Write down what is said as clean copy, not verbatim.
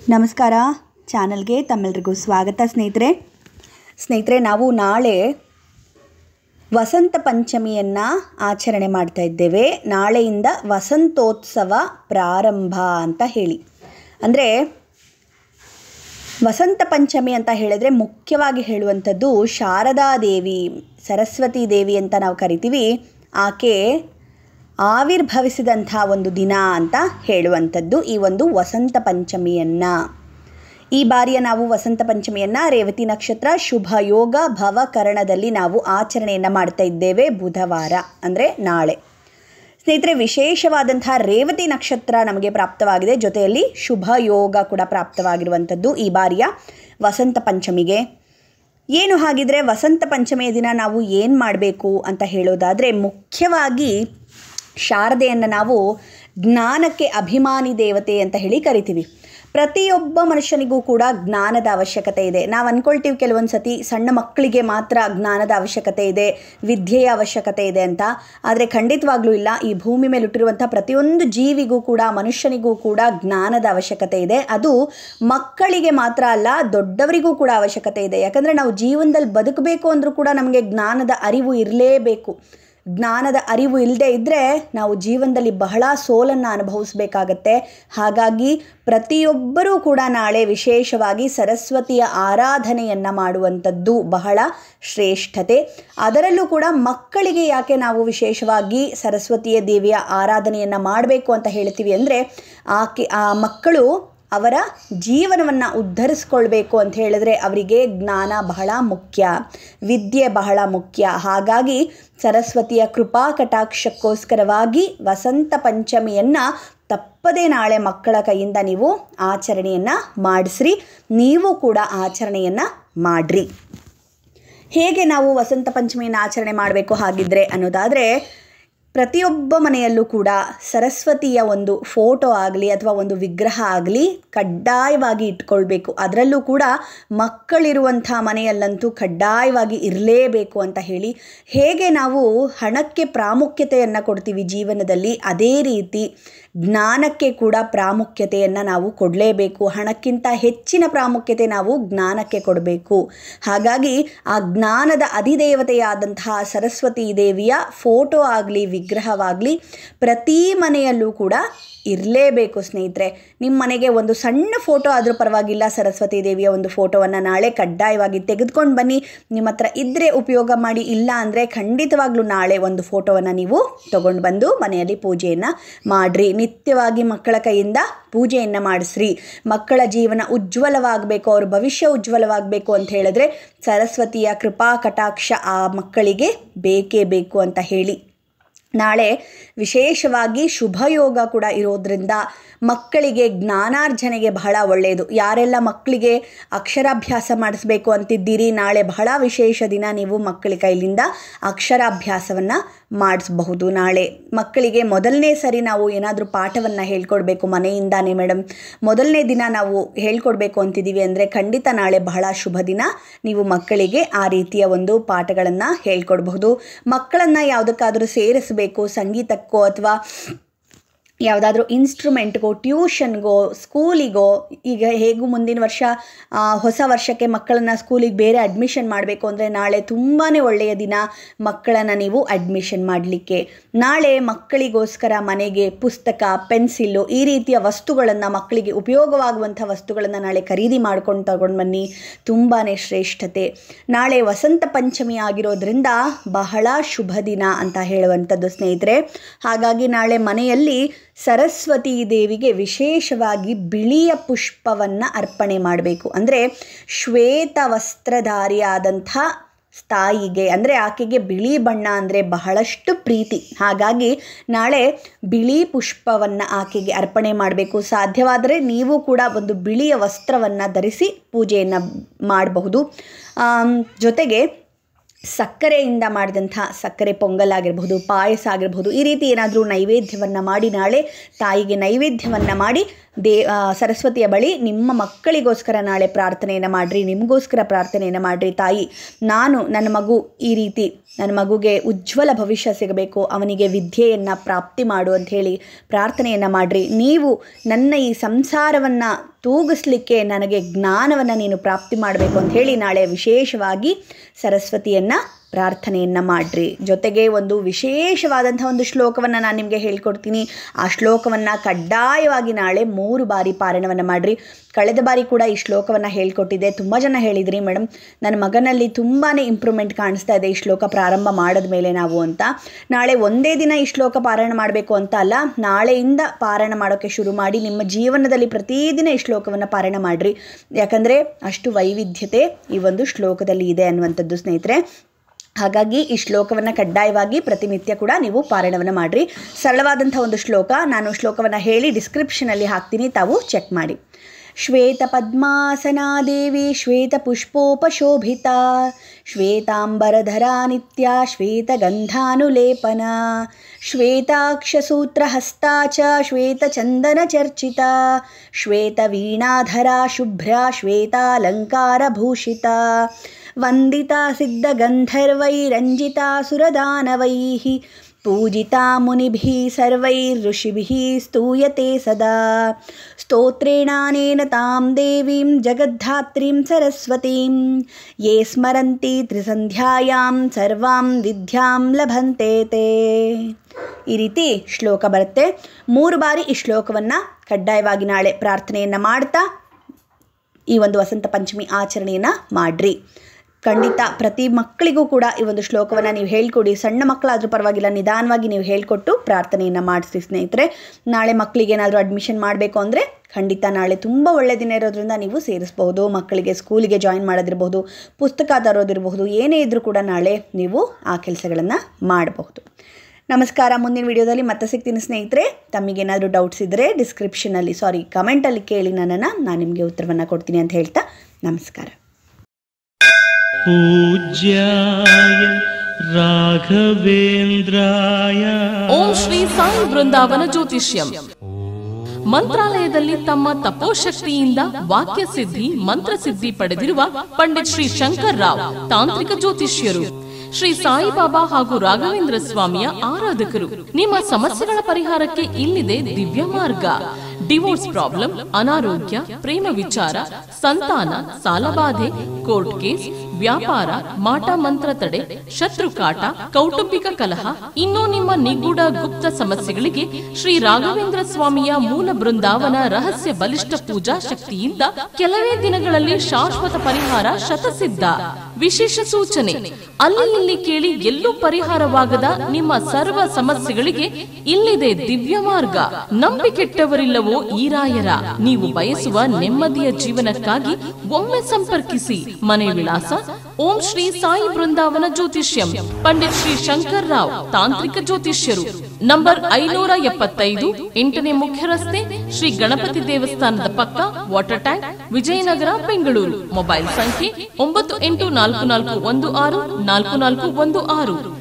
ನಮಸ್ಕಾರ. ಚಾನಲ್ಗೆ ತಮ್ಮೆಲ್ಲರಿಗೂ ಸ್ವಾಗತ ಸ್ನೇಹಿತರೆ ನಾವು ನಾಳೆ ವಸಂತ ಪಂಚಮಿಯನ್ನು ಆಚರಣೆ ಮಾಡ್ತಾ ಇದ್ದೇವೆ. ನಾಳೆಯಿಂದ ವಸಂತೋತ್ಸವ ಪ್ರಾರಂಭ ಅಂತ ಹೇಳಿ, ಅಂದರೆ ವಸಂತ ಪಂಚಮಿ ಅಂತ ಹೇಳಿದ್ರೆ ಮುಖ್ಯವಾಗಿ ಹೇಳುವಂಥದ್ದು ಶಾರದಾ ದೇವಿ, ಸರಸ್ವತಿ ದೇವಿ ಅಂತ ನಾವು ಕರಿತೀವಿ. ಆಕೆ ಆವಿರ್ಭವಿಸಿದಂಥ ಒಂದು ದಿನ ಅಂತ ಹೇಳುವಂಥದ್ದು ಈ ಒಂದು ವಸಂತ ಪಂಚಮಿಯನ್ನು. ಈ ಬಾರಿಯ ನಾವು ವಸಂತ ಪಂಚಮಿಯನ್ನು ರೇವತಿ ನಕ್ಷತ್ರ ಶುಭ ಯೋಗ ಭವಕರಣದಲ್ಲಿ ನಾವು ಆಚರಣೆಯನ್ನು ಮಾಡ್ತಾ ಇದ್ದೇವೆ. ಬುಧವಾರ ಅಂದರೆ ನಾಳೆ. ಸ್ನೇಹಿತರೆ, ವಿಶೇಷವಾದಂಥ ರೇವತಿ ನಕ್ಷತ್ರ ನಮಗೆ ಪ್ರಾಪ್ತವಾಗಿದೆ, ಜೊತೆಯಲ್ಲಿ ಶುಭ ಯೋಗ ಕೂಡ ಪ್ರಾಪ್ತವಾಗಿರುವಂಥದ್ದು ಈ ಬಾರಿಯ ವಸಂತ ಪಂಚಮಿಗೆ. ಏನು ಹಾಗಿದ್ರೆ ವಸಂತ ಪಂಚಮಿಯ ದಿನ ನಾವು ಏನು ಮಾಡಬೇಕು ಅಂತ ಹೇಳೋದಾದರೆ, ಮುಖ್ಯವಾಗಿ ಶಾರದೆಯನ್ನು ನಾವು ಜ್ಞಾನಕ್ಕೆ ಅಭಿಮಾನಿ ದೇವತೆ ಅಂತ ಹೇಳಿ ಕರಿತೀವಿ. ಪ್ರತಿಯೊಬ್ಬ ಮನುಷ್ಯನಿಗೂ ಕೂಡ ಜ್ಞಾನದ ಅವಶ್ಯಕತೆ ಇದೆ. ನಾವು ಅಂದ್ಕೊಳ್ತೀವಿ ಕೆಲವೊಂದು ಸತಿ ಸಣ್ಣ ಮಕ್ಕಳಿಗೆ ಮಾತ್ರ ಜ್ಞಾನದ ಅವಶ್ಯಕತೆ ಇದೆ, ವಿದ್ಯೆಯ ಅವಶ್ಯಕತೆ ಇದೆ ಅಂತ. ಆದರೆ ಖಂಡಿತವಾಗ್ಲೂ ಇಲ್ಲ. ಈ ಭೂಮಿ ಮೇಲೆ ಹುಟ್ಟಿರುವಂಥ ಪ್ರತಿಯೊಂದು ಜೀವಿಗೂ ಕೂಡ, ಮನುಷ್ಯನಿಗೂ ಕೂಡ ಜ್ಞಾನದ ಅವಶ್ಯಕತೆ ಇದೆ. ಅದು ಮಕ್ಕಳಿಗೆ ಮಾತ್ರ ಅಲ್ಲ, ದೊಡ್ಡವರಿಗೂ ಕೂಡ ಅವಶ್ಯಕತೆ ಇದೆ. ಯಾಕಂದರೆ ನಾವು ಜೀವನದಲ್ಲಿ ಬದುಕಬೇಕು ಅಂದರೂ ಕೂಡ ನಮಗೆ ಜ್ಞಾನದ ಅರಿವು ಇರಲೇಬೇಕು. ಜ್ಞಾನದ ಅರಿವು ಇಲ್ಲದೆ ಇದ್ದರೆ ನಾವು ಜೀವನದಲ್ಲಿ ಬಹಳ ಸೋಲನ್ನು ಅನುಭವಿಸಬೇಕಾಗತ್ತೆ. ಹಾಗಾಗಿ ಪ್ರತಿಯೊಬ್ಬರೂ ಕೂಡ ನಾಳೆ ವಿಶೇಷವಾಗಿ ಸರಸ್ವತಿಯ ಆರಾಧನೆಯನ್ನು ಮಾಡುವಂಥದ್ದು ಬಹಳ ಶ್ರೇಷ್ಠತೆ. ಅದರಲ್ಲೂ ಕೂಡ ಮಕ್ಕಳಿಗೆ ಯಾಕೆ ನಾವು ವಿಶೇಷವಾಗಿ ಸರಸ್ವತಿಯ ದೇವಿಯ ಆರಾಧನೆಯನ್ನು ಮಾಡಬೇಕು ಅಂತ ಹೇಳ್ತೀವಿ ಅಂದರೆ, ಆ ಮಕ್ಕಳು ಅವರ ಜೀವನವನ್ನು ಉದ್ಧರಿಸ್ಕೊಳ್ಬೇಕು ಅಂತ ಹೇಳಿದ್ರೆ ಅವರಿಗೆ ಜ್ಞಾನ ಬಹಳ ಮುಖ್ಯ, ವಿದ್ಯೆ ಬಹಳ ಮುಖ್ಯ. ಹಾಗಾಗಿ ಸರಸ್ವತಿಯ ಕೃಪಾ ಕಟಾಕ್ಷಕ್ಕೋಸ್ಕರವಾಗಿ ವಸಂತ ಪಂಚಮಿಯನ್ನು ತಪ್ಪದೇ ನಾಳೆ ಮಕ್ಕಳ ಕೈಯಿಂದ ನೀವು ಆಚರಣೆಯನ್ನು ಮಾಡಿಸ್ರಿ. ನೀವು ಕೂಡ ಆಚರಣೆಯನ್ನು ಮಾಡಿರಿ. ಹೇಗೆ ನಾವು ವಸಂತ ಪಂಚಮಿಯನ್ನು ಆಚರಣೆ ಮಾಡಬೇಕು ಹಾಗಿದ್ರೆ ಅನ್ನೋದಾದರೆ, ಪ್ರತಿಯೊಬ್ಬ ಮನೆಯಲ್ಲೂ ಕೂಡ ಸರಸ್ವತಿಯ ಒಂದು ಫೋಟೋ ಆಗಲಿ ಅಥವಾ ಒಂದು ವಿಗ್ರಹ ಆಗಲಿ ಕಡ್ಡಾಯವಾಗಿ ಇಟ್ಕೊಳ್ಬೇಕು. ಅದರಲ್ಲೂ ಕೂಡ ಮಕ್ಕಳಿರುವಂಥ ಮನೆಯಲ್ಲಂತೂ ಕಡ್ಡಾಯವಾಗಿ ಇರಲೇಬೇಕು ಅಂತ ಹೇಳಿ. ಹೇಗೆ ನಾವು ಹಣಕ್ಕೆ ಪ್ರಾಮುಖ್ಯತೆಯನ್ನು ಕೊಡ್ತೀವಿ ಜೀವನದಲ್ಲಿ, ಅದೇ ರೀತಿ ಜ್ಞಾನಕ್ಕೆ ಕೂಡ ಪ್ರಾಮುಖ್ಯತೆಯನ್ನು ನಾವು ಕೊಡಲೇಬೇಕು. ಹಣಕ್ಕಿಂತ ಹೆಚ್ಚಿನ ಪ್ರಾಮುಖ್ಯತೆ ನಾವು ಜ್ಞಾನಕ್ಕೆ ಕೊಡಬೇಕು. ಹಾಗಾಗಿ ಆ ಜ್ಞಾನದ ಅಧಿದೇವತೆಯಾದಂತಹ ಸರಸ್ವತಿ ದೇವಿಯ ಫೋಟೋ ಆಗಲಿ ವಿಗ್ರಹವಾಗಲಿ ಪ್ರತಿ ಮನೆಯಲ್ಲೂ ಕೂಡ ಇರಲೇಬೇಕು. ಸ್ನೇಹಿತರೆ, ನಿಮ್ಮ ಮನೆಗೆ ಒಂದು ಸಣ್ಣ ಫೋಟೋ ಆದರೂ ಪರವಾಗಿಲ್ಲ, ಸರಸ್ವತಿ ದೇವಿಯ ಒಂದು ಫೋಟೋವನ್ನು ನಾಳೆ ಕಡ್ಡಾಯವಾಗಿ ತೆಗೆದುಕೊಂಡು ಬನ್ನಿ. ನಿಮ್ಮ ಹತ್ರ ಇದ್ದರೆ ಉಪಯೋಗ ಮಾಡಿ, ಇಲ್ಲ ಅಂದರೆ ಖಂಡಿತವಾಗ್ಲೂ ನಾಳೆ ಒಂದು ಫೋಟೋವನ್ನು ನೀವು ತೊಗೊಂಡು ಬಂದು ಮನೆಯಲ್ಲಿ ಪೂಜೆಯನ್ನು ಮಾಡಿರಿ. ನಿತ್ಯವಾಗಿ ಮಕ್ಕಳ ಕೈಯಿಂದ ಪೂಜೆಯನ್ನು ಮಾಡಿಸ್ರಿ. ಮಕ್ಕಳ ಜೀವನ ಉಜ್ವಲವಾಗಬೇಕು, ಅವ್ರ ಭವಿಷ್ಯ ಉಜ್ವಲವಾಗಬೇಕು ಅಂತ ಹೇಳಿದ್ರೆ ಸರಸ್ವತಿಯ ಕೃಪಾ ಕಟಾಕ್ಷ ಆ ಮಕ್ಕಳಿಗೆ ಬೇಕೇ ಬೇಕು ಅಂತ ಹೇಳಿ. ನಾಳೆ ವಿಶೇಷವಾಗಿ ಶುಭ ಯೋಗ ಕೂಡ ಇರೋದ್ರಿಂದ ಮಕ್ಕಳಿಗೆ ಜ್ಞಾನಾರ್ಜನೆಗೆ ಬಹಳ ಒಳ್ಳೆಯದು. ಯಾರೆಲ್ಲ ಮಕ್ಕಳಿಗೆ ಅಕ್ಷರಾಭ್ಯಾಸ ಮಾಡಿಸ್ಬೇಕು ಅಂತಿದ್ದೀರಿ, ನಾಳೆ ಬಹಳ ವಿಶೇಷ ದಿನ. ನೀವು ಮಕ್ಕಳ ಕೈಲಿಂದ ಅಕ್ಷರಾಭ್ಯಾಸವನ್ನು ಮಾಡಿಸಬಹುದು. ನಾಳೆ ಮಕ್ಕಳಿಗೆ ಮೊದಲನೇ ಸರಿ ನಾವು ಏನಾದರೂ ಪಾಠವನ್ನು ಹೇಳ್ಕೊಡ್ಬೇಕು ಮನೆಯಿಂದಾನೇ, ಮೇಡಮ್ ಮೊದಲನೇ ದಿನ ನಾವು ಹೇಳ್ಕೊಡ್ಬೇಕು ಅಂತಿದ್ದೀವಿ ಅಂದರೆ ಖಂಡಿತ ನಾಳೆ ಬಹಳ ಶುಭ ದಿನ. ನೀವು ಮಕ್ಕಳಿಗೆ ಆ ರೀತಿಯ ಒಂದು ಪಾಠಗಳನ್ನು ಹೇಳ್ಕೊಡ್ಬಹುದು. ಮಕ್ಕಳನ್ನು ಯಾವುದಕ್ಕಾದರೂ ಸೇರಿಸಬೇಕು, ಸಂಗೀತಕ್ಕೋ ಅಥವಾ ಯಾವುದಾದ್ರೂ ಇನ್ಸ್ಟ್ರೂಮೆಂಟ್ಗೋ, ಟ್ಯೂಷನ್ಗೋ, ಸ್ಕೂಲಿಗೋ. ಈಗ ಹೇಗೂ ಮುಂದಿನ ವರ್ಷ ಹೊಸ ವರ್ಷಕ್ಕೆ ಮಕ್ಕಳನ್ನು ಸ್ಕೂಲಿಗೆ ಬೇರೆ ಅಡ್ಮಿಷನ್ ಮಾಡಬೇಕು ಅಂದರೆ ನಾಳೆ ತುಂಬಾ ಒಳ್ಳೆಯ ದಿನ ಮಕ್ಕಳನ್ನು ನೀವು ಅಡ್ಮಿಷನ್ ಮಾಡಲಿಕ್ಕೆ. ನಾಳೆ ಮಕ್ಕಳಿಗೋಸ್ಕರ ಮನೆಗೆ ಪುಸ್ತಕ, ಪೆನ್ಸಿಲ್ಲು ಈ ರೀತಿಯ ವಸ್ತುಗಳನ್ನು, ಮಕ್ಕಳಿಗೆ ಉಪಯೋಗವಾಗುವಂಥ ವಸ್ತುಗಳನ್ನು ನಾಳೆ ಖರೀದಿ ಮಾಡ್ಕೊಂಡು ತಗೊಂಡು ಬನ್ನಿ. ತುಂಬಾ ಶ್ರೇಷ್ಠತೆ. ನಾಳೆ ವಸಂತ ಪಂಚಮಿ ಆಗಿರೋದ್ರಿಂದ ಬಹಳ ಶುಭ ದಿನ ಅಂತ ಹೇಳುವಂಥದ್ದು ಸ್ನೇಹಿತರೆ. ಹಾಗಾಗಿ ನಾಳೆ ಮನೆಯಲ್ಲಿ ಸರಸ್ವತಿ ದೇವಿಗೆ ವಿಶೇಷವಾಗಿ ಬಿಳಿಯ ಪುಷ್ಪವನ್ನು ಅರ್ಪಣೆ ಮಾಡಬೇಕು. ಅಂದರೆ ಶ್ವೇತ ವಸ್ತ್ರಧಾರಿಯಾದಂಥ ತಾಯಿಗೆ, ಅಂದರೆ ಆಕೆಗೆ ಬಿಳಿ ಬಣ್ಣ ಅಂದರೆ ಬಹಳಷ್ಟು ಪ್ರೀತಿ. ಹಾಗಾಗಿ ನಾಳೆ ಬಿಳಿ ಪುಷ್ಪವನ್ನು ಆಕೆಗೆ ಅರ್ಪಣೆ ಮಾಡಬೇಕು. ಸಾಧ್ಯವಾದರೆ ನೀವು ಕೂಡ ಒಂದು ಬಿಳಿಯ ವಸ್ತ್ರವನ್ನು ಧರಿಸಿ ಪೂಜೆಯನ್ನು ಮಾಡಬಹುದು. ಜೊತೆಗೆ ಸಕ್ಕರೆಯಿಂದ ಮಾಡಿದಂಥ ಸಕ್ಕರೆ ಪೊಂಗಲ್ ಆಗಿರಬಹುದು, ಪಾಯಸ ಆಗಿರಬಹುದು, ಈ ರೀತಿ ಏನಾದರೂ ನೈವೇದ್ಯವನ್ನು ಮಾಡಿ ನಾಳೆ ತಾಯಿಗೆ ನೈವೇದ್ಯವನ್ನು ಮಾಡಿ ಸರಸ್ವತಿಯ ಬಳಿ ನಿಮ್ಮ ಮಕ್ಕಳಿಗೋಸ್ಕರ ನಾಳೆ ಪ್ರಾರ್ಥನೆಯನ್ನು ಮಾಡಿರಿ, ನಿಮಗೋಸ್ಕರ ಪ್ರಾರ್ಥನೆಯನ್ನು ಮಾಡಿರಿ. ತಾಯಿ, ನಾನು ನನ್ನ ಮಗು ಈ ರೀತಿ ನನ್ನ ಮಗುಗೆ ಉಜ್ವಲ ಭವಿಷ್ಯ ಸಿಗಬೇಕು, ಅವನಿಗೆ ವಿದ್ಯೆಯನ್ನು ಪ್ರಾಪ್ತಿ ಮಾಡು ಅಂತ ಹೇಳಿ ಪ್ರಾರ್ಥನೆಯನ್ನು ಮಾಡಿರಿ. ನೀವು ನನ್ನ ಈ ಸಂಸಾರವನ್ನು ತೂಗಿಸ್ಲಿಕ್ಕೆ ನನಗೆ ಜ್ಞಾನವನ್ನು ನೀನು ಪ್ರಾಪ್ತಿ ಮಾಡಬೇಕು ಅಂತ ಹೇಳಿ ನಾಳೆ ವಿಶೇಷವಾಗಿ ಸರಸ್ವತಿಯನ್ನು ಪ್ರಾರ್ಥನೆಯನ್ನು ಮಾಡಿರಿ. ಜೊತೆಗೆ ಒಂದು ವಿಶೇಷವಾದಂಥ ಒಂದು ಶ್ಲೋಕವನ್ನು ನಾನು ನಿಮಗೆ ಹೇಳ್ಕೊಡ್ತೀನಿ. ಆ ಶ್ಲೋಕವನ್ನು ಕಡ್ಡಾಯವಾಗಿ ನಾಳೆ 3 ಬಾರಿ ಪಾರಾಯಣವನ್ನು ಮಾಡಿರಿ. ಕಳೆದ ಬಾರಿ ಕೂಡ ಈ ಶ್ಲೋಕವನ್ನು ಹೇಳ್ಕೊಟ್ಟಿದ್ದೆ. ತುಂಬ ಜನ ಹೇಳಿದ್ರಿ ಮೇಡಮ್ ನನ್ನ ಮಗನಲ್ಲಿ ತುಂಬಾ ಇಂಪ್ರೂವ್ಮೆಂಟ್ ಕಾಣಿಸ್ತಾ ಇದೆ ಈ ಶ್ಲೋಕ ಪ್ರಾರಂಭ ಮಾಡಿದ ಮೇಲೆ ನಾವು ಅಂತ. ನಾಳೆ ಒಂದೇ ದಿನ ಈ ಶ್ಲೋಕ ಪಾರಾಯಣ ಮಾಡಬೇಕು ಅಂತ ಅಲ್ಲ, ನಾಳೆಯಿಂದ ಪಾರಾಯಣ ಮಾಡೋಕ್ಕೆ ಶುರು ಮಾಡಿ ನಿಮ್ಮ ಜೀವನದಲ್ಲಿ ಪ್ರತಿದಿನ ಈ ಶ್ಲೋಕವನ್ನು ಪಾರಾಯಣ ಮಾಡಿರಿ. ಯಾಕಂದರೆ ಅಷ್ಟು ವೈವಿಧ್ಯತೆ ಈ ಒಂದು ಶ್ಲೋಕದಲ್ಲಿ ಇದೆ ಅನ್ನುವಂಥದ್ದು ಸ್ನೇಹಿತರೆ. ಹಾಗಾಗಿ ಈ ಶ್ಲೋಕವನ್ನು ಕಡ್ಡಾಯವಾಗಿ ಪ್ರತಿನಿತ್ಯ ಕೂಡ ನೀವು ಪಾರಾಯಣವನ್ನು ಮಾಡಿರಿ. ಸರಳವಾದಂಥ ಒಂದು ಶ್ಲೋಕ, ನಾನು ಶ್ಲೋಕವನ್ನು ಹೇಳಿ ಡಿಸ್ಕ್ರಿಪ್ಷನಲ್ಲಿ ಹಾಕ್ತೀನಿ, ತಾವು ಚೆಕ್ ಮಾಡಿ. ಶ್ವೇತ ಪದ್ಮಾಸನಾ ದೇವಿ ಶ್ವೇತ ಪುಷ್ಪೋಪಶೋಭಿತಾ ಶ್ವೇತಾಂಬರಧರಾ ನಿತ್ಯ ಶ್ವೇತ ಗಂಧಾನುಲೇಪನ ಶ್ವೇತಾಕ್ಷಸೂತ್ರಹಸ್ತಾ ಚ ಶ್ವೇತ ಚಂದನ ಚರ್ಚಿತಾ ಶ್ವೇತ ವೀಣಾಧರಾ ಶುಭ್ರ ಶ್ವೇತಾಲಂಕಾರಭೂಷಿತಾ ವಂದಿತಾ ಸಿದ್ಧಗಂಧರ್ವೈರಂಜಿತಾ ಸುರದಾನವೈಃ ಪೂಜಿತಾ ಮುನಿಭಿಃ ಸರ್ವೈರ್ಋಷಿಭಿಃ ಸ್ತೂಯತೆ ಸದಾ ಸ್ತೋತ್ರೇಣಾನೇನ ತಾಂ ದೇವೀಂ ಜಗದ್ಧಾತ್ರೀಂ ಸರಸ್ವತೀಂ ಯೇ ಸ್ಮರಂತಿ ತ್ರಿಸಂಧ್ಯಾಯಾಂ ಸರ್ವಾಂ ವಿದ್ಯಾಂ ಲಭಂತೆ ತೇ. ಈ ರೀತಿ ಶ್ಲೋಕ ಬರುತ್ತೆ. 3 ಬಾರಿ ಈ ಶ್ಲೋಕವನ್ನು ಕಡ್ಡಾಯವಾಗಿ ನಾಳೆ ಪ್ರಾರ್ಥನೆಯನ್ನು ಮಾಡ್ತಾ ಈ ಒಂದು ವಸಂತ ಪಂಚಮಿ ಆಚರಣೆಯನ್ನು ಮಾಡಿರಿ. ಖಂಡಿತ ಪ್ರತಿ ಮಕ್ಕಳಿಗೂ ಕೂಡ ಈ ಒಂದು ಶ್ಲೋಕವನ್ನು ನೀವು ಹೇಳ್ಕೊಡಿ. ಸಣ್ಣ ಮಕ್ಕಳಾದರೂ ಪರವಾಗಿಲ್ಲ, ನಿಧಾನವಾಗಿ ನೀವು ಹೇಳ್ಕೊಟ್ಟು ಪ್ರಾರ್ಥನೆಯನ್ನು ಮಾಡಿಸಿ ಸ್ನೇಹಿತರೆ. ನಾಳೆ ಮಕ್ಕಳಿಗೆ ಏನಾದರೂ ಅಡ್ಮಿಷನ್ ಮಾಡಬೇಕು ಅಂದರೆ ಖಂಡಿತ ನಾಳೆ ತುಂಬ ಒಳ್ಳೆಯ ದಿನ ಇರೋದ್ರಿಂದ ನೀವು ಸೇರಿಸ್ಬಹುದು. ಮಕ್ಕಳಿಗೆ ಸ್ಕೂಲಿಗೆ ಜಾಯಿನ್ ಮಾಡೋದಿರಬಹುದು, ಪುಸ್ತಕ ತರೋದಿರಬಹುದು, ಏನೇ ಇದ್ದರೂ ಕೂಡ ನಾಳೆ ನೀವು ಆ ಕೆಲಸಗಳನ್ನು ಮಾಡಬಹುದು. ನಮಸ್ಕಾರ. ಮುಂದಿನ ವಿಡಿಯೋದಲ್ಲಿ ಮತ್ತೆ ಸಿಗ್ತೀನಿ ಸ್ನೇಹಿತರೆ. ತಮಗೇನಾದರೂ ಡೌಟ್ಸ್ ಇದ್ದರೆ ಡಿಸ್ಕ್ರಿಪ್ಷನಲ್ಲಿ ಕಮೆಂಟಲ್ಲಿ ಕೇಳಿ, ನಾನು ನಿಮಗೆ ಉತ್ತರವನ್ನು ಕೊಡ್ತೀನಿ ಅಂತ ಹೇಳ್ತಾ ನಮಸ್ಕಾರ. ಪೂಜ್ಯಾಯ ರಾಘವೇಂದ್ರಾಯ. ಓಂ ಶ್ರೀ ಸಾಯಿ ಬೃಂದಾವನ ಜ್ಯೋತಿಷ್ಯಂ. ಮಂತ್ರಾಲಯದಲ್ಲಿ ತಮ್ಮ ತಪೋಶಕ್ತಿಯಿಂದ ವಾಕ್ಯ ಸಿದ್ಧಿ ಮಂತ್ರಸಿದ್ಧಿ ಪಡೆದಿರುವ ಪಂಡಿತ್ ಶ್ರೀ ಶಂಕರ್ ರಾವ್ ತಾಂತ್ರಿಕ ಜ್ಯೋತಿಷ್ಯರು. ಶ್ರೀ ಸಾಯಿಬಾಬಾ ಹಾಗೂ ರಾಘವೇಂದ್ರ ಸ್ವಾಮಿಯ ಆರಾಧಕರು. ನಿಮ್ಮ ಸಮಸ್ಯೆಗಳ ಪರಿಹಾರಕ್ಕೆ ಇಲ್ಲಿದೆ ದಿವ್ಯ ಮಾರ್ಗ. ಡಿವೋರ್ಸ್ ಪ್ರಾಬ್ಲಮ್, ಅನಾರೋಗ್ಯ, ಪ್ರೇಮ ವಿಚಾರ, ಸಂತಾನ, ಸಾಲಬಾಧೆ, ಕೋರ್ಟ್ ಕೇಸ್, ವ್ಯಾಪಾರ, ಮಾಟ ಮಂತ್ರ ತಡೆ, ಶತ್ರುಕಾಟ, ಕೌಟುಂಬಿಕ ಕಲಹ, ಇನ್ನೂ ನಿಮ್ಮ ನಿಗೂಢ ಗುಪ್ತ ಸಮಸ್ಯೆಗಳಿಗೆ ಶ್ರೀ ರಾಘವೇಂದ್ರ ಸ್ವಾಮಿಯ ಮೂಲ ಬೃಂದಾವನ ರಹಸ್ಯ ಬಲಿಷ್ಠ ಪೂಜಾ ಶಕ್ತಿಯಿಂದ ಕೆಲವೇ ದಿನಗಳಲ್ಲಿ ಶಾಶ್ವತ ಪರಿಹಾರ ಶತಸಿದ್ಧ. ವಿಶೇಷ ಸೂಚನೆ: ಅಲ್ಲಿ ಇಲ್ಲಿ ಕೇಳಿ ಎಲ್ಲೂ ಪರಿಹಾರವಾಗದ ನಿಮ್ಮ ಸರ್ವ ಸಮಸ್ಯೆಗಳಿಗೆ ಇಲ್ಲಿದೆ ದಿವ್ಯ ಮಾರ್ಗ. ನಂಬಿಕೆಟ್ಟವರಿಲ್ಲವೋ ಈ ರಾಯರ. ನೀವು ಬಯಸುವ ನೆಮ್ಮದಿಯ ಜೀವನಕ್ಕಾಗಿ ಒಮ್ಮೆ ಸಂಪರ್ಕಿಸಿ. ಮನೆ ವಿಳಾಸ: ಓಂ ಶ್ರೀ ಸಾಯಿ ಬೃಂದಾವನ ಜ್ಯೋತಿಷ್ಯಂ, ಪಂಡಿತ್ ಶ್ರೀ ಶಂಕರ್ ರಾವ್ ತಾಂತ್ರಿಕ ಜ್ಯೋತಿಷ್ಯರು. ನಂಬರ್ 575, 8ನೇ ಮುಖ್ಯ ರಸ್ತೆ, ಶ್ರೀ ಗಣಪತಿ ದೇವಸ್ಥಾನದ ಪಕ್ಕ, water tank, Vijayanagar, Bengaluru. Mobile ಸಂಖ್ಯೆ 9844164416.